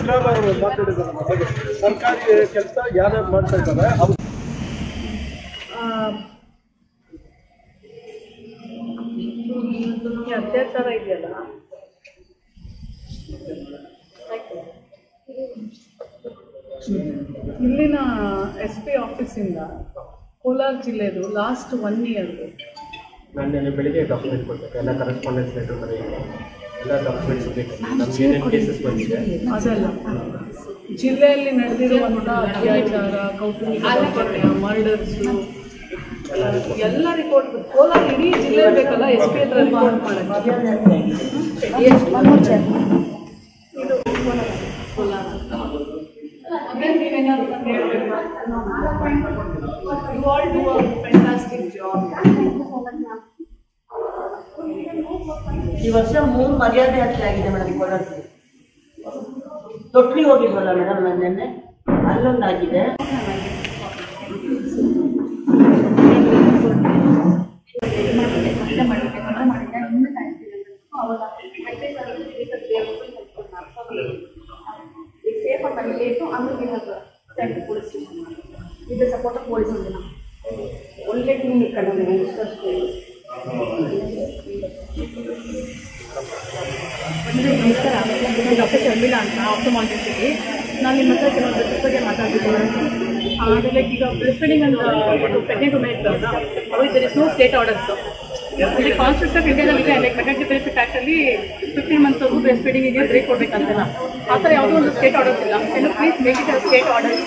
ಸಿದ್ದರಾಮಯ್ಯ ಅವರು ಮಾತಾಡಿದ್ದಾರೆ ಸರ್ಕಾರಿ ಕೆಲಸ ಯಾರ್ಯಾರು ಮಾಡ್ತಾ ಇದ್ದಾರೆ ಅತ್ಯಾಚಾರ ಇದೆಯಲ್ಲ ಇಲ್ಲಿನ SP ಆಫೀಸಿಂದ ಕೋಲಾರ ಜಿಲ್ಲೆದು ಲಾಸ್ಟ್ 1 ಇಯರ್ ನಾನು ಬೆಳಿಗ್ಗೆ ಡಾಕ್ಯುಮೆಂಟ್ ಕೊಡ್ಬೇಕು, ಎಲ್ಲ ಕರೆಸ್ಪಾಂಡೆನ್ಸ್ ಲೆಟರ್ ಬರೆಯೋದು, ಎಲ್ಲ ಡಾಕ್ಯುಮೆಂಟ್ಸ್ ಬೇಕು. ನಮ್ಗೆ ಏನೇನು ಕೇಸಸ್ ಬಂದಿದೆ ಅದಲ್ಲ, ಜಿಲ್ಲೆಯಲ್ಲಿ ನಡೆದಿರುವಂಥ ಅತ್ಯಾಚಾರ, ಕೌಟುಂಬಿಕ ದೌರ್ಜನ್ಯ, ಮರ್ಡರ್ಸು ಎಲ್ಲ ರಿಪೋರ್ಟ್ ಕೋಲಾರ ಇಡೀ ಜಿಲ್ಲೆ ಬೇಕಲ್ಲ SP ಹತ್ರ ರಿಪೋರ್ಟ್ ಮಾಡೋಕ್ಕೆ. ಇದು Kolar You all do a fantastic job. ಈ ವರ್ಷ 3 ಮರ್ಯಾದೆ ಯಾತ್ರೆ ಆಗಿದೆ ಮೇಡಮ್ ಕೋಲಾರದಲ್ಲಿ. ತೊಟ್ಲಿ ಹೋಗಿದ್ವಲ್ಲ ಮೇಡಮ್, ನೆನ್ನೆ ಅಲ್ಲೊಂದಾಗಿದೆ. with the support of police only now. Only team ikkada ನಮಸ್ಕಾರ, ಡಾಕ್ಟರ್ ಶರ್ಮಿಳಾ ಅಂತ ಆಪ್ಟಮಾಲಜಿಸ್ಟ್ಗೆ. ನಾನು ನಿಮ್ಮ ಹತ್ರ ಕೆಲವೊಂದು ಬ್ರೆಸ್ಟ್ ಬಗ್ಗೆ ಮಾತಾಡ್ತಿದ್ದೀನಿ. ಆಮೇಲೆ ಈಗ ಬ್ರೆಸ್ಟ್ ಫೀಡಿಂಗ್ ಅಂತ ಪ್ರೆಗ್ನೆಂಟ್ ವುಮೆನ್ ಇರ್ತಾರಲ್ಲ, ಅವ್ರಿಗೆ there is no state orders. ಇಲ್ಲಿ ಕಾನ್ಸ್ಟಿಟ್ಯೂಷನ್ ಆಫ್ ಇಂಡಿಯಾದಲ್ಲಿ ಲೈಕ್ ಮೆಟರ್ನಿಟಿ ಬೆನಿಫಿಟ್ ಆ್ಯಕ್ಟಲ್ಲಿ 15 ಮಂತ್ಸ್ವರೆಗೂ ಬ್ರೆಸ್ಟ್ ಫೀಡಿಂಗಿಗೆ ಬ್ರೇಕ್ ಕೊಡಬೇಕಂತಲ್ಲ, ಆ ಥರ ಯಾವುದೋ ಒಂದು ಸ್ಟೇಟ್ ಆರ್ಡರ್ಸ್ ಇಲ್ಲ. Can you please make it a state order?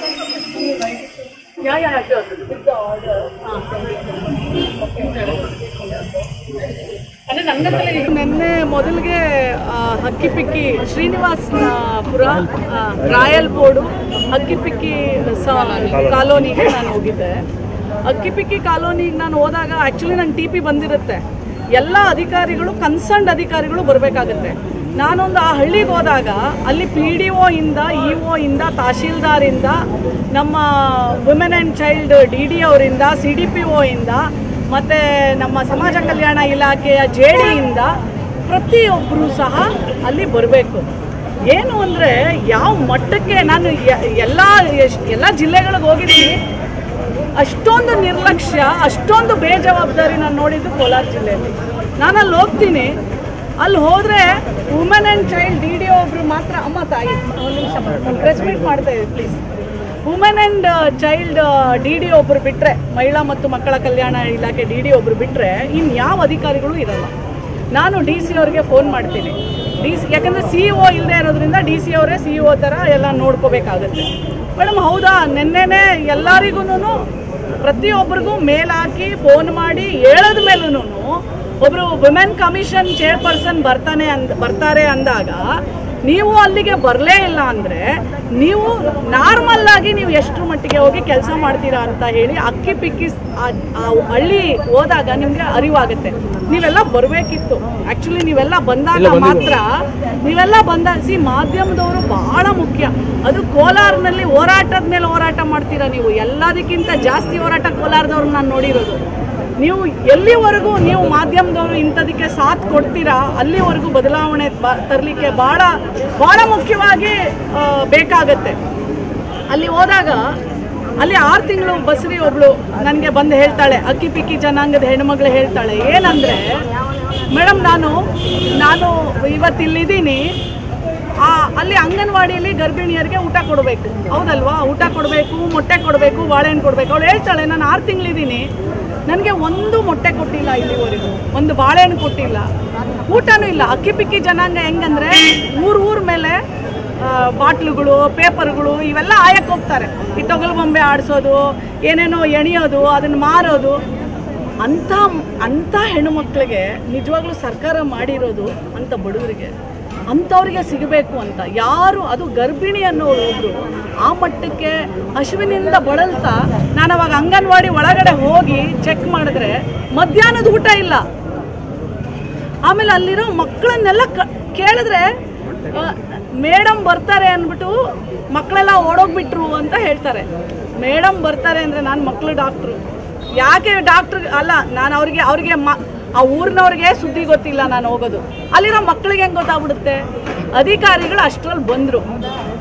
ಅಂದರೆ ನನ್ನಂತಲೇ ನಿನ್ನೆ ಮೊದಲಿಗೆ ಹಕ್ಕಿಪಿಕ್ಕಿ ಶ್ರೀನಿವಾಸಪುರ ರಾಯಲ್ಬೋಡು ಹಕ್ಕಿಪಿಕ್ಕಿ ಕಾಲೋನಿಗೆ ನಾನು ಹೋಗಿದ್ದೆ. ಹಕ್ಕಿಪಿಕ್ಕಿ ಕಾಲೋನಿಗೆ ನಾನು ಹೋದಾಗ ಆ್ಯಕ್ಚುಲಿ ನನ್ನ TP ಬಂದಿರುತ್ತೆ. ಎಲ್ಲ ಅಧಿಕಾರಿಗಳು, ಕನ್ಸರ್ನ್ಡ್ ಅಧಿಕಾರಿಗಳು ಬರಬೇಕಾಗತ್ತೆ. ನಾನೊಂದು ಆ ಹಳ್ಳಿಗೆ ಹೋದಾಗ ಅಲ್ಲಿ PDO ಇಂದ, EO ಇಂದ, ತಹಶೀಲ್ದಾರಿಂದ, ನಮ್ಮ ವುಮೆನ್ ಆ್ಯಂಡ್ ಚೈಲ್ಡ್ DD ಅವರಿಂದ, CDPO ಇಂದ, ಮತ್ತು ನಮ್ಮ ಸಮಾಜ ಕಲ್ಯಾಣ ಇಲಾಖೆಯ JD ಇಂದ ಪ್ರತಿಯೊಬ್ಬರೂ ಸಹ ಅಲ್ಲಿ ಬರಬೇಕು. ಏನು ಅಂದರೆ ಯಾವ ಮಟ್ಟಕ್ಕೆ ನಾನು ಎಲ್ಲ ಜಿಲ್ಲೆಗಳಿಗೆ ಹೋಗಿದ್ದೀನಿ, ಅಷ್ಟೊಂದು ನಿರ್ಲಕ್ಷ್ಯ, ಅಷ್ಟೊಂದು ಬೇಜವಾಬ್ದಾರಿ ನಾನು ನೋಡಿದ್ದು ಕೋಲಾರ ಜಿಲ್ಲೆಯಲ್ಲಿ. ನಾನಲ್ಲಿ ಹೋಗ್ತೀನಿ, ಅಲ್ಲಿ ಹೋದರೆ ವುಮೆನ್ ಆ್ಯಂಡ್ ಚೈಲ್ಡ್ DD ಒಬ್ಬರು ಮಾತ್ರ, ಅಮ್ಮ ತಾಯಿ ಒಂದು ನಿಮಿಷ ಪ್ರೆಸ್ ಮೀಟ್ ಮಾಡ್ತಾ ಇದ್ದೀವಿ please. Women and child DD ಒಬ್ಬರು ಬಿಟ್ಟರೆ, ಮಹಿಳಾ ಮತ್ತು ಮಕ್ಕಳ ಕಲ್ಯಾಣ ಇಲಾಖೆ DD ಒಬ್ಬರು ಬಿಟ್ಟರೆ ಇನ್ನು ಯಾವ ಅಧಿಕಾರಿಗಳು ಇರಲ್ಲ. ನಾನು DC ಅವ್ರಿಗೆ ಫೋನ್ ಮಾಡ್ತೀನಿ. ಯಾಕಂದರೆ CEO ಇಲ್ಲದೆ ಇರೋದ್ರಿಂದ DC ಅವರೇ CEO ಥರ ಎಲ್ಲ ನೋಡ್ಕೋಬೇಕಾಗತ್ತೆ. ಮೇಡಮ್ ಹೌದಾ, ನೆನ್ನೆನೇ ಎಲ್ಲರಿಗೂ ಪ್ರತಿಯೊಬ್ಬರಿಗೂ ಮೇಲ್ ಹಾಕಿ ಫೋನ್ ಮಾಡಿ ಹೇಳಿದ ಮೇಲೂ ಒಬ್ಬರು ವುಮೆನ್ ಕಮಿಷನ್ ಚೇರ್ಪರ್ಸನ್ ಬರ್ತಾರೆ ಅಂದಾಗ ನೀವು ಅಲ್ಲಿಗೆ ಬರಲೇ ಇಲ್ಲ ಅಂದರೆ ನೀವು ನಾರ್ಮಲ್ ಆಗಿ ನೀವು ಎಷ್ಟು ಮಟ್ಟಿಗೆ ಹೋಗಿ ಕೆಲಸ ಮಾಡ್ತೀರಾ ಅಂತ ಹೇಳಿ ಅಕ್ಕಿಪಿಕ್ಕಿ ಹಳ್ಳಿ ಹೋದಾಗ ನಿಮಗೆ ಅರಿವಾಗುತ್ತೆ. ನೀವೆಲ್ಲ ಬರಬೇಕಿತ್ತು. ಆ್ಯಕ್ಚುಲಿ ನೀವೆಲ್ಲ ಬಂದಾಗ ಮಾತ್ರ, ಮಾಧ್ಯಮದವರು ಬಹಳ ಮುಖ್ಯ. ಅದು ಕೋಲಾರನಲ್ಲಿ ಹೋರಾಟದ ಮೇಲೆ ಹೋರಾಟ ಮಾಡ್ತೀರಾ ನೀವು. ಎಲ್ಲದಕ್ಕಿಂತ ಜಾಸ್ತಿ ಹೋರಾಟ ಕೋಲಾರದವ್ರು ನಾನು ನೋಡಿರೋದು. ನೀವು ಎಲ್ಲಿವರೆಗೂ ನೀವು ಮಾಧ್ಯಮದವರು ಇಂಥದಕ್ಕೆ ಸಾಥ್ ಕೊಡ್ತೀರಾ ಅಲ್ಲಿವರೆಗೂ ಬದಲಾವಣೆ ತರಲಿಕ್ಕೆ ಭಾಳ ಮುಖ್ಯವಾಗಿ ಬೇಕಾಗತ್ತೆ. ಅಲ್ಲಿ ಹೋದಾಗ ಅಲ್ಲಿ 6 ತಿಂಗಳು ಬಸ್ರಿ ಒಬ್ಳು ನನಗೆ ಬಂದು ಹೇಳ್ತಾಳೆ, ಅಕ್ಕಿಪಿಕ್ಕಿ ಜನಾಂಗದ ಹೆಣ್ಮಗಳು ಹೇಳ್ತಾಳೆ, ಏನಂದರೆ ಮೇಡಮ್ ನಾನು ಇವತ್ತಿಲ್ಲಿದ್ದೀನಿ, ಅಲ್ಲಿ ಅಂಗನವಾಡಿಯಲ್ಲಿ ಗರ್ಭಿಣಿಯರಿಗೆ ಊಟ ಕೊಡಬೇಕು, ಹೌದಲ್ವಾ? ಊಟ ಕೊಡಬೇಕು, ಮೊಟ್ಟೆ ಕೊಡಬೇಕು, ಬಾಳೆಹಣ್ಣು ಕೊಡಬೇಕು. ಅವಳು ಹೇಳ್ತಾಳೆ, ನಾನು 6 ತಿಂಗಳಿದ್ದೀನಿ, ನನಗೆ ಒಂದು ಮೊಟ್ಟೆ ಕೊಟ್ಟಿಲ್ಲ, ಇಲ್ಲಿವರೆಗೂ ಒಂದು ಬಾಳೆಹಣ್ಣು ಕೊಟ್ಟಿಲ್ಲ, ಊಟನೂ ಇಲ್ಲ. ಅಕ್ಕಿಪಿಕ್ಕಿ ಜನಾಂಗ ಹೆಂಗಂದರೆ ಊರ ಮೇಲೆ ಬಾಟ್ಲುಗಳು, ಪೇಪರ್ಗಳು ಇವೆಲ್ಲ ಆಯಕ್ಕೆ ಹೋಗ್ತಾರೆ. ಈ ತೊಗಲು ಬೊಂಬೆ ಆಡಿಸೋದು, ಏನೇನೋ ಎಣಿಯೋದು, ಅದನ್ನು ಮಾರೋದು. ಅಂಥ ಹೆಣ್ಣುಮಕ್ಕಳಿಗೆ ನಿಜವಾಗ್ಲೂ ಸರ್ಕಾರ ಮಾಡಿರೋದು ಅಂಥ ಬಡವರಿಗೆ, ಅಂಥವ್ರಿಗೆ ಸಿಗಬೇಕು ಅಂತ. ಯಾರು ಅದು ಗರ್ಭಿಣಿ ಅನ್ನೋರು ಒಬ್ಬರು ಆ ಮಟ್ಟಕ್ಕೆ ಹಸುವಿನಿಂದ ಬಳಲ್ತಾ, ನಾನು ಅವಾಗ ಅಂಗನವಾಡಿ ಒಳಗಡೆ ಹೋಗಿ ಚೆಕ್ ಮಾಡಿದ್ರೆ ಮಧ್ಯಾಹ್ನದ ಊಟ ಇಲ್ಲ. ಆಮೇಲೆ ಅಲ್ಲಿರೋ ಮಕ್ಕಳನ್ನೆಲ್ಲ ಕೇಳಿದ್ರೆ ಮೇಡಮ್ ಬರ್ತಾರೆ ಅಂದ್ಬಿಟ್ಟು ಮಕ್ಕಳೆಲ್ಲ ಓಡೋಗ್ಬಿಟ್ರು ಅಂತ ಹೇಳ್ತಾರೆ. ಮೇಡಮ್ ಬರ್ತಾರೆ ಅಂದರೆ ನಾನು ಮಕ್ಕಳು ಡಾಕ್ಟ್ರು, ಯಾಕೆ ಡಾಕ್ಟ್ರ್ ಅಲ್ಲ, ನಾನು ಅವ್ರಿಗೆ ಆ ಊರಿನವ್ರಿಗೆ ಸುದ್ದಿ ಗೊತ್ತಿಲ್ಲ ನಾನು ಹೋಗೋದು. ಅಲ್ಲಿರೋ ಮಕ್ಕಳಿಗೆ ಹೆಂಗೆ ಗೊತ್ತಾಗ್ಬಿಡುತ್ತೆ? ಅಧಿಕಾರಿಗಳು ಅಷ್ಟರಲ್ಲಿ ಬಂದರು.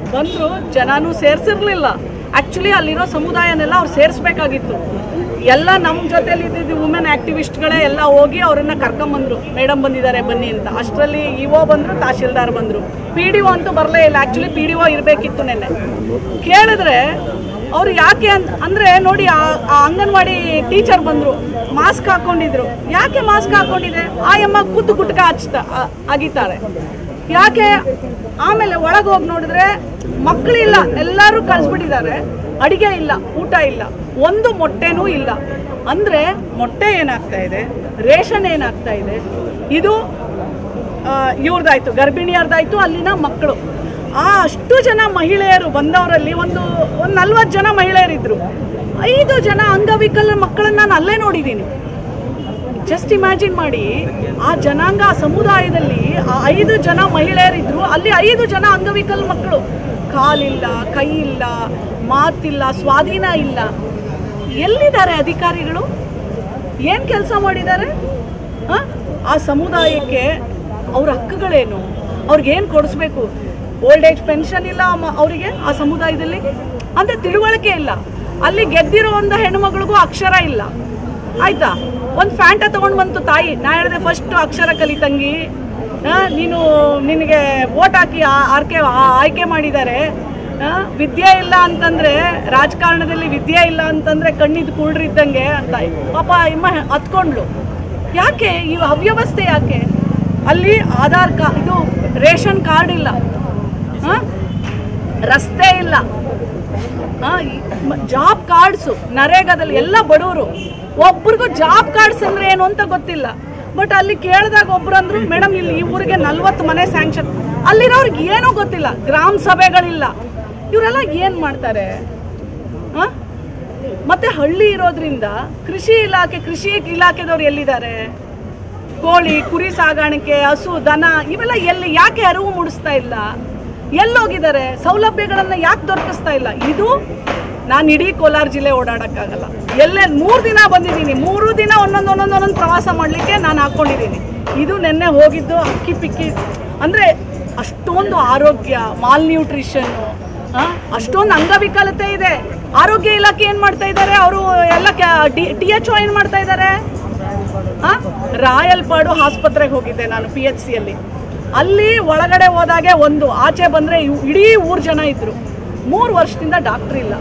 ಬಂದರು, ಜನನೂ ಸೇರಿಸಿರ್ಲಿಲ್ಲ. ಆ್ಯಕ್ಚುಲಿ ಅಲ್ಲಿರೋ ಸಮುದಾಯನೆಲ್ಲ ಅವ್ರು ಸೇರಿಸ್ಬೇಕಾಗಿತ್ತು. ಎಲ್ಲ ನಮ್ಮ ಜೊತೆಲಿ ಇದ್ದಿದ್ದು ವುಮೆನ್ ಆ್ಯಕ್ಟಿವಿಸ್ಟ್ಗಳೇ ಎಲ್ಲ ಹೋಗಿ ಅವರನ್ನು ಕರ್ಕೊಂಬಂದರು, ಮೇಡಮ್ ಬಂದಿದ್ದಾರೆ ಬನ್ನಿ ಅಂತ. ಅಷ್ಟರಲ್ಲಿ ಇಒ ಬಂದರು, ತಹಶೀಲ್ದಾರ್ ಬಂದರು, PDO ಅಂತೂ ಬರಲೇ ಇಲ್ಲ. ಆ್ಯಕ್ಚುಲಿ PDO ಇರಬೇಕಿತ್ತು. ನೆನ್ನೆ ಕೇಳಿದ್ರೆ ಅವ್ರು ಯಾಕೆ ಅಂದರೆ ನೋಡಿ, ಆ ಅಂಗನವಾಡಿ ಟೀಚರ್ ಬಂದರು, ಮಾಸ್ಕ್ ಹಾಕ್ಕೊಂಡಿದ್ರು. ಯಾಕೆ ಮಾಸ್ಕ್ ಹಾಕ್ಕೊಂಡಿದೆ? ಆಯಮ್ಮ ಕೂತು ಗುಟ್ಕ ಅಗಿತಾರೆ ಯಾಕೆ? ಆಮೇಲೆ ಒಳಗೆ ಹೋಗಿ ನೋಡಿದ್ರೆ ಮಕ್ಕಳಿಲ್ಲ, ಎಲ್ಲರೂ ಕಳಿಸ್ಬಿಟ್ಟಿದ್ದಾರೆ. ಅಡಿಗೆ ಇಲ್ಲ, ಊಟ ಇಲ್ಲ, ಒಂದು ಮೊಟ್ಟೆನೂ ಇಲ್ಲ. ಅಂದರೆ ಮೊಟ್ಟೆ ಏನಾಗ್ತಾ ಇದೆ, ರೇಷನ್ ಏನಾಗ್ತಾ ಇದೆ, ಇದು ಇವ್ರದ್ದಾಯ್ತು, ಗರ್ಭಿಣಿಯರ್ದಾಯ್ತು, ಅಲ್ಲಿನ ಮಕ್ಕಳು. ಅಷ್ಟು ಜನ ಮಹಿಳೆಯರು ಬಂದವರಲ್ಲಿ ಒಂದು 40 ಜನ ಮಹಿಳೆಯರಿದ್ರು. 5 ಜನ ಅಂಗವಿಕಲ ಮಕ್ಕಳನ್ನ ನಾನು ಅಲ್ಲೇ ನೋಡಿದ್ದೀನಿ. ಜಸ್ಟ್ ಇಮ್ಯಾಜಿನ್ ಮಾಡಿ, ಆ ಜನಾಂಗ ಸಮುದಾಯದಲ್ಲಿ 5 ಜನ ಮಹಿಳೆಯರಿದ್ರು, ಅಲ್ಲಿ 5 ಜನ ಅಂಗವಿಕಲ ಮಕ್ಕಳು. ಕಾಲಿಲ್ಲ, ಕೈ ಇಲ್ಲ, ಮಾತಿಲ್ಲ, ಸ್ವಾಧೀನ ಇಲ್ಲ. ಎಲ್ಲಿದ್ದಾರೆ ಅಧಿಕಾರಿಗಳು? ಏನು ಕೆಲಸ ಮಾಡಿದ್ದಾರೆ? ಆ ಸಮುದಾಯಕ್ಕೆ ಅವ್ರ ಹಕ್ಕುಗಳೇನು? ಅವ್ರಿಗೇನು ಕೊಡಿಸ್ಬೇಕು? ಓಲ್ಡ್ ಏಜ್ ಪೆನ್ಷನ್ ಇಲ್ಲ ಅವರಿಗೆ ಆ ಸಮುದಾಯದಲ್ಲಿ, ಅಂದರೆ ತಿಳುವಳಿಕೆ ಇಲ್ಲ. ಅಲ್ಲಿ ಗೆದ್ದಿರೋ ಒಂದು ಹೆಣ್ಮಗಳಿಗೂ ಅಕ್ಷರ ಇಲ್ಲ. ಆಯ್ತಾ? ಒಂದು ಫ್ಯಾಂಟ ತೊಗೊಂಡು ಬಂತು ತಾಯಿ. ನಾ ಹೇಳಿದೆ ಫಸ್ಟ್ ಅಕ್ಷರ ಕಲಿ ತಂಗಿ, ನಿನಗೆ ವೋಟ್ ಹಾಕಿ ಆಯ್ಕೆ ಮಾಡಿದ್ದಾರೆ. ವಿದ್ಯೆ ಇಲ್ಲ ಅಂತಂದರೆ, ರಾಜಕಾರಣದಲ್ಲಿ ವಿದ್ಯೆ ಇಲ್ಲ ಅಂತಂದರೆ ಕಣ್ಣಿದ್ದು ಕುರುಡ್ರಿದ್ದಂಗೆ ಅಂತ ಪಾಪ ಇಮ್ಮ ಹತ್ಕೊಂಡ್ಲು. ಯಾಕೆ ಈ ಅವ್ಯವಸ್ಥೆ? ಯಾಕೆ ಅಲ್ಲಿ ಆಧಾರ್ ಕಾರ್ಡ್, ಇದು ರೇಷನ್ ಕಾರ್ಡ್ ಇಲ್ಲ, ರಸ್ತೆ ಇಲ್ಲ, ಜಾಬ್ ಕಾರ್ಡ್ಸು ನರೇಗಾದಲ್ಲಿ ಎಲ್ಲ ಬಡವರು. ಒಬ್ರಿಗೂ ಜಾಬ್ ಕಾರ್ಡ್ಸ್ ಅಂದರೆ ಏನು ಅಂತ ಗೊತ್ತಿಲ್ಲ. ಬಟ್ ಅಲ್ಲಿ ಕೇಳಿದಾಗ ಒಬ್ರು ಅಂದರು, ಮೇಡಮ್ ಇಲ್ಲಿ ಈ ಊರಿಗೆ 40 ಮನೆ ಸ್ಯಾಂಕ್ಷನ್. ಅಲ್ಲಿರೋರ್ಗೆ ಏನೂ ಗೊತ್ತಿಲ್ಲ, ಗ್ರಾಮ ಸಭೆಗಳಿಲ್ಲ. ಇವರೆಲ್ಲ ಏನು ಮಾಡ್ತಾರೆ? ಮತ್ತೆ ಹಳ್ಳಿ ಇರೋದ್ರಿಂದ ಕೃಷಿ ಇಲಾಖೆದವ್ರು ಎಲ್ಲಿದ್ದಾರೆ? ಕೋಳಿ, ಕುರಿ ಸಾಗಾಣಿಕೆ, ಹಸು, ದನ ಇವೆಲ್ಲ ಎಲ್ಲಿ? ಯಾಕೆ ಅರಿವು ಮೂಡಿಸ್ತಾ ಇಲ್ಲ? ಎಲ್ಲೋಗಿದ್ದಾರೆ? ಸೌಲಭ್ಯಗಳನ್ನು ಯಾಕೆ ದೊರಕಿಸ್ತಾ ಇಲ್ಲ? ಇದು ನಾನು ಇಡೀ ಕೋಲಾರ ಜಿಲ್ಲೆ ಓಡಾಡೋಕ್ಕಾಗಲ್ಲ. 3 ದಿನ ಬಂದಿದ್ದೀನಿ, 3 ದಿನ ಒಂದೊಂದು ಪ್ರವಾಸ ಮಾಡಲಿಕ್ಕೆ ನಾನು ಹಾಕ್ಕೊಂಡಿದ್ದೀನಿ. ಇದು ನೆನ್ನೆ ಹೋಗಿದ್ದು ಅಕ್ಕಿ ಪಿಕ್ಕಿ. ಅಂದರೆ ಅಷ್ಟೊಂದು ಆರೋಗ್ಯ, ಮಾಲ್ ನ್ಯೂಟ್ರಿಷನ್ನು, ಅಷ್ಟೊಂದು ಅಂಗವಿಕಲತೆ ಇದೆ. ಆರೋಗ್ಯ ಇಲಾಖೆ ಏನು ಮಾಡ್ತಾ ಇದ್ದಾರೆ? ಅವರು ಎಲ್ಲ THO ಏನು ಮಾಡ್ತಾ ಇದ್ದಾರೆ? ರಾಯಲ್ಪಾಡು ಆಸ್ಪತ್ರೆಗೆ ಹೋಗಿದ್ದೆ ನಾನು, PHCಯಲ್ಲಿ. ಅಲ್ಲಿ ಒಳಗಡೆ ಹೋದಾಗೆ ಒಂದು, ಆಚೆ ಬಂದರೆ ಇಡೀ ಊರು ಜನ ಇದ್ದರು. 3 ವರ್ಷದಿಂದ ಡಾಕ್ಟ್ರ್ ಇಲ್ಲ.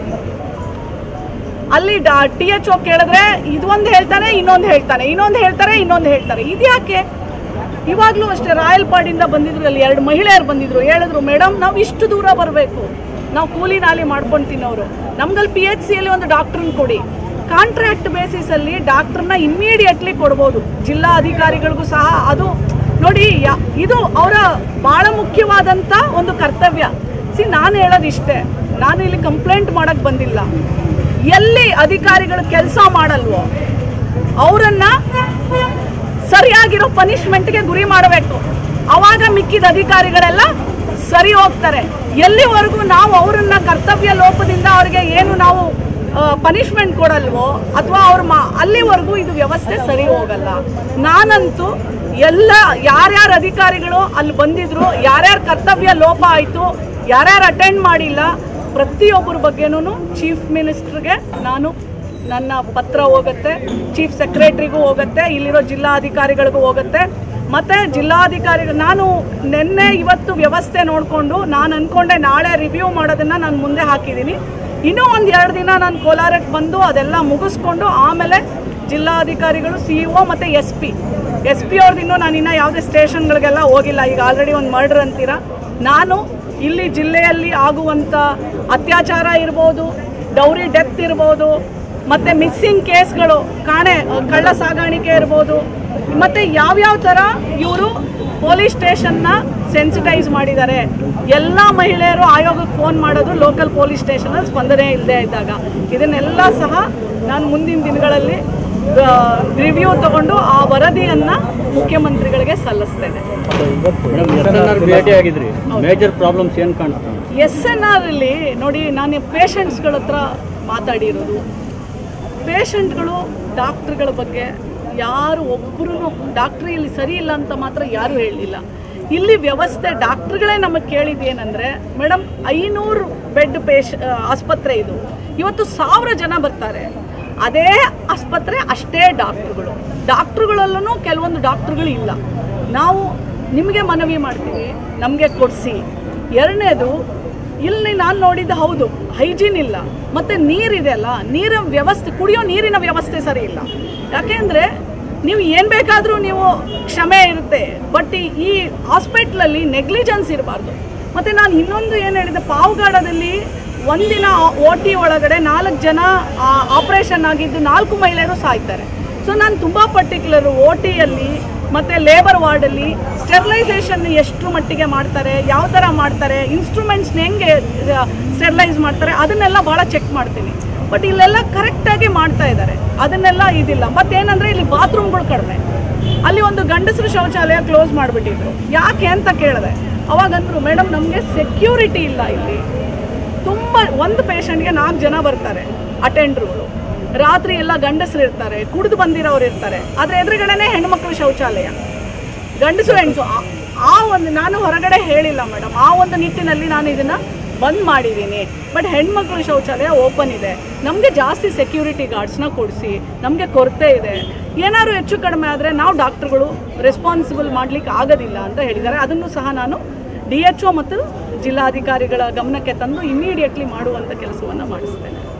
ಅಲ್ಲಿ THO ಕೇಳಿದ್ರೆ ಇದೊಂದು ಹೇಳ್ತಾನೆ, ಇನ್ನೊಂದು ಹೇಳ್ತಾನೆ, ಇನ್ನೊಂದು ಹೇಳ್ತಾರೆ. ಇದ್ಯಾಕೆ? ಇವಾಗಲೂ ಅಷ್ಟೇ ರಾಯಲ್ಪಾಡಿಂದ ಬಂದಿದ್ರು, ಅಲ್ಲಿ 2 ಮಹಿಳೆಯರು ಬಂದಿದ್ರು. ಹೇಳಿದ್ರು, ಮೇಡಮ್ ನಾವು ಇಷ್ಟು ದೂರ ಬರಬೇಕು, ನಾವು ಕೂಲಿ ನಾಲಿ ಮಾಡ್ಕೊಂಡು ತಿನ್ನೋರು, ನಮ್ಗಲ್ಲಿ PHCಯಲ್ಲಿ ಒಂದು ಡಾಕ್ಟ್ರನ್ನ ಕೊಡಿ. ಕಾಂಟ್ರಾಕ್ಟ್ ಬೇಸಿಸಲ್ಲಿ ಡಾಕ್ಟ್ರನ್ನ ಇಮ್ಮಿಡಿಯೇಟ್ಲಿ ಕೊಡ್ಬೋದು. ಜಿಲ್ಲಾ ಅಧಿಕಾರಿಗಳಿಗೂ ಸಹ ಅದು ನೋಡಿ, ಇದು ಅವರ ಭಾಳ ಮುಖ್ಯವಾದಂಥ ಒಂದು ಕರ್ತವ್ಯ. ನಾನು ಹೇಳೋದಿಷ್ಟೇ, ನಾನು ಇಲ್ಲಿ ಕಂಪ್ಲೇಂಟ್ ಮಾಡೋಕ್ಕೆ ಬಂದಿಲ್ಲ. ಎಲ್ಲಿ ಅಧಿಕಾರಿಗಳು ಕೆಲಸ ಮಾಡಲ್ವೋ ಅವರನ್ನು ಸರಿಯಾಗಿರೋ ಪನಿಷ್ಮೆಂಟ್ಗೆ ಗುರಿ ಮಾಡಬೇಕು. ಆವಾಗ ಮಿಕ್ಕಿದ ಅಧಿಕಾರಿಗಳೆಲ್ಲ ಸರಿ ಹೋಗ್ತಾರೆ. ಎಲ್ಲಿವರೆಗೂ ನಾವು ಅವರನ್ನ ಕರ್ತವ್ಯ ಲೋಪದಿಂದ ಅವ್ರಿಗೆ ಏನು ನಾವು ಪನಿಷ್ಮೆಂಟ್ ಕೊಡಲ್ವೋ ಅಥವಾ ಅಲ್ಲಿವರೆಗೂ ಇದು ವ್ಯವಸ್ಥೆ ಸರಿ ಹೋಗಲ್ಲ. ನಾನಂತೂ ಯಾರ್ಯಾರು ಅಧಿಕಾರಿಗಳು ಅಲ್ಲಿ ಬಂದಿದ್ರು, ಯಾರ್ಯಾರು ಕರ್ತವ್ಯ ಲೋಪ ಆಯಿತು, ಯಾರ್ಯಾರು ಅಟೆಂಡ್ ಮಾಡಿಲ್ಲ, ಪ್ರತಿಯೊಬ್ಬರ ಬಗ್ಗೆನೂ ಚೀಫ್ ಮಿನಿಸ್ಟ್ರಿಗೆ ನನ್ನ ಪತ್ರ ಹೋಗುತ್ತೆ, ಚೀಫ್ ಸೆಕ್ರೆಟ್ರಿಗೂ ಹೋಗುತ್ತೆ, ಇಲ್ಲಿರೋ ಜಿಲ್ಲಾಧಿಕಾರಿಗಳಿಗೂ ಹೋಗುತ್ತೆ. ಮತ್ತು ಜಿಲ್ಲಾಧಿಕಾರಿಗಳು ನಾನು ನಿನ್ನೆ ಇವತ್ತು ವ್ಯವಸ್ಥೆ ನೋಡಿಕೊಂಡು ನಾನು ಅಂದ್ಕೊಂಡೆ ನಾಳೆ ರಿವ್ಯೂ ಮಾಡೋದನ್ನು ನಾನು ಮುಂದೆ ಹಾಕಿದ್ದೀನಿ. ಇನ್ನೂ 1-2 ದಿನ ನಾನು ಕೋಲಾರಕ್ಕೆ ಬಂದು ಅದೆಲ್ಲ ಮುಗಿಸ್ಕೊಂಡು ಆಮೇಲೆ ಜಿಲ್ಲಾಧಿಕಾರಿಗಳು, CEO ಮತ್ತು SP ಅವ್ರದ್ದು ಇನ್ನೂ ನಾನು ಯಾವುದೇ ಸ್ಟೇಷನ್ಗಳಿಗೆಲ್ಲ ಹೋಗಿಲ್ಲ. ಈಗ ಆಲ್ರೆಡಿ ಒಂದು ಮರ್ಡರ್ ಅಂತೀರ. ನಾನು ಇಲ್ಲಿ ಜಿಲ್ಲೆಯಲ್ಲಿ ಆಗುವಂಥ ಅತ್ಯಾಚಾರ ಇರ್ಬೋದು, ಡೌರಿ ಡೆತ್ ಇರ್ಬೋದು, ಮತ್ತು ಮಿಸ್ಸಿಂಗ್ ಕೇಸ್ಗಳು, ಕಳ್ಳ ಸಾಗಾಣಿಕೆ ಇರ್ಬೋದು, ಮತ್ತು ಯಾವ್ಯಾವ ಥರ ಇವರು ಪೊಲೀಸ್ ಸ್ಟೇಷನ್ನ ಸೆನ್ಸಿಟೈಸ್ ಮಾಡಿದ್ದಾರೆ. ಎಲ್ಲ ಮಹಿಳೆಯರು ಆಯೋಗಕ್ಕೆ ಫೋನ್ ಮಾಡೋದು ಲೋಕಲ್ ಪೊಲೀಸ್ ಸ್ಟೇಷನಲ್ಲಿ ಸ್ಪಂದನೆ ಇಲ್ಲದೆ ಇದ್ದಾಗ. ಇದನ್ನೆಲ್ಲ ಸಹ ನಾನು ಮುಂದಿನ ದಿನಗಳಲ್ಲಿ ರಿವ್ಯೂ ತಗೊಂಡು ಆ ವರದಿಯನ್ನು ಮುಖ್ಯಮಂತ್ರಿಗಳಿಗೆ ಸಲ್ಲಿಸ್ತೇನೆ. ಮೇಜರ್ ಪ್ರಾಬ್ಲಮ್ಸ್ ಏನು ಕಾಣ್ತದೆ? SNR ಅಲ್ಲಿ ನೋಡಿ, ನಾನು ಪೇಷಂಟ್ಸ್ಗಳ ಹತ್ರ ಮಾತಾಡಿರೋದು, ಪೇಷಂಟ್ಗಳು ಡಾಕ್ಟ್ರುಗಳ ಬಗ್ಗೆ ಯಾರು ಒಬ್ಬರೂ ಡಾಕ್ಟ್ರಿ ಇಲ್ಲಿ ಸರಿ ಇಲ್ಲ ಅಂತ ಮಾತ್ರ ಯಾರೂ ಹೇಳಲಿಲ್ಲ. ಇಲ್ಲಿ ವ್ಯವಸ್ಥೆ ಡಾಕ್ಟ್ರುಗಳೇ ನಮಗೆ ಕೇಳಿದ್ದೇನೆಂದರೆ, ಮೇಡಮ್ 500 ಬೆಡ್ ಆಸ್ಪತ್ರೆ ಇದು, ಇವತ್ತು 1000 ಜನ ಬರ್ತಾರೆ. ಅದೇ ಆಸ್ಪತ್ರೆ ಅಷ್ಟೇ ಡಾಕ್ಟ್ರುಗಳಲ್ಲೂ ಕೆಲವೊಂದು ಡಾಕ್ಟ್ರುಗಳು ಇಲ್ಲ. ನಾವು ನಿಮಗೆ ಮನವಿ ಮಾಡ್ತೀವಿ, ನಮಗೆ ಕೊಡಿಸಿ. ಎರಡನೇದು, ಇಲ್ಲಿ ನಾನು ನೋಡಿದ್ದು ಹೌದು ಹೈಜೀನ್ ಇಲ್ಲ, ಮತ್ತು ನೀರಿದೆ ಅಲ್ಲ, ನೀರಿನ ವ್ಯವಸ್ಥೆ, ಕುಡಿಯೋ ನೀರಿನ ವ್ಯವಸ್ಥೆ ಸರಿ ಇಲ್ಲ. ಯಾಕೆಂದರೆ ನೀವು ಏನು ಬೇಕಾದರೂ ನೀವು ಕ್ಷಮೆ ಇರುತ್ತೆ, ಬಟ್ ಈ ಹಾಸ್ಪಿಟ್ಲಲ್ಲಿ ನೆಗ್ಲಿಜೆನ್ಸ್ ಇರಬಾರ್ದು. ಮತ್ತು ನಾನು ಇನ್ನೊಂದು ಏನು ಹೇಳಿದೆ, ಪಾವಗಡದಲ್ಲಿ ಒಂದಿನ OT ಒಳಗಡೆ 4 ಜನ ಆಪ್ರೇಷನ್ ಆಗಿದ್ದು 4 ಮಹಿಳೆಯರು ಸಾಯ್ತಾರೆ. ಸೊ ನಾನು ತುಂಬ ಪರ್ಟಿಕ್ಯುಲರು OTಯಲ್ಲಿ ಮತ್ತು ಲೇಬರ್ ವಾರ್ಡಲ್ಲಿ ಸ್ಟೆರಿಲೈಸೇಷನ್ ಎಷ್ಟು ಮಟ್ಟಿಗೆ ಮಾಡ್ತಾರೆ, ಯಾವ ಥರ ಮಾಡ್ತಾರೆ, ಇನ್ಸ್ಟ್ರೂಮೆಂಟ್ಸ್ನ ಹೆಂಗೆ ಸ್ಟೆರಿಲೈಸ್ ಮಾಡ್ತಾರೆ, ಅದನ್ನೆಲ್ಲ ಭಾಳ ಚೆಕ್ ಮಾಡ್ತೀನಿ. ಬಟ್ ಇಲ್ಲೆಲ್ಲ ಕರೆಕ್ಟಾಗಿ ಮಾಡ್ತಾ ಇದ್ದಾರೆ, ಅದನ್ನೆಲ್ಲ ಇದಿಲ್ಲ. ಮತ್ತೇನಂದರೆ ಇಲ್ಲಿ ಬಾತ್ರೂಮ್ಗಳು ಕಡಿಮೆ. ಅಲ್ಲಿ ಒಂದು ಗಂಡಸರು ಶೌಚಾಲಯ ಕ್ಲೋಸ್ ಮಾಡಿಬಿಟ್ಟಿದ್ರು. ಯಾಕೆ ಅಂತ ಕೇಳಿದೆ, ಅವಾಗಂದ್ರು ಮೇಡಮ್ ನಮಗೆ ಸೆಕ್ಯೂರಿಟಿ ಇಲ್ಲ ಇಲ್ಲಿ. ತುಂಬ ಒಂದು ಪೇಷಂಟ್ಗೆ 4 ಜನ ಬರ್ತಾರೆ ಅಟೆಂಡ್ರುಗಳು, ರಾತ್ರಿ ಎಲ್ಲ ಗಂಡಸರು ಇರ್ತಾರೆ, ಕುಡಿದು ಬಂದಿರೋರು ಇರ್ತಾರೆ. ಆದರೆ ಎದುರುಗಡೆನೇ ಹೆಣ್ಮಕ್ಳು ಶೌಚಾಲಯ, ಗಂಡಸರು ಹೆಣ್ಸು. ಆ ಒಂದು ನಾನು ಹೊರಗಡೆ ಹೇಳಿಲ್ಲ ಮೇಡಮ್, ಆ ಒಂದು ನಿಟ್ಟಿನಲ್ಲಿ ನಾನು ಇದನ್ನು ಬಂದ್ ಮಾಡಿದ್ದೀನಿ. ಬಟ್ ಹೆಣ್ಮಕ್ಳು ಶೌಚಾಲಯ ಓಪನ್ ಇದೆ. ನಮಗೆ ಜಾಸ್ತಿ ಸೆಕ್ಯೂರಿಟಿ ಗಾರ್ಡ್ಸ್ನ ಕೊಡಿಸಿ, ನಮಗೆ ಕೊರತೆ ಇದೆ. ಏನಾದ್ರು ಹೆಚ್ಚು ಕಡಿಮೆ ಆದರೆ ನಾವು ಡಾಕ್ಟ್ರುಗಳು ರೆಸ್ಪಾನ್ಸಿಬಲ್ ಮಾಡಲಿಕ್ಕೆ ಆಗೋದಿಲ್ಲ ಅಂತ ಹೇಳಿದ್ದಾರೆ. ಅದನ್ನು ಸಹ ನಾನು DHO ಮತ್ತು ಜಿಲ್ಲಾಧಿಕಾರಿಗಳ ಗಮನಕ್ಕೆ ತಂದು ಇಮಿಡಿಯೇಟ್ಲಿ ಮಾಡುವಂಥ ಕೆಲಸವನ್ನು ಮಾಡಿಸ್ತೇನೆ.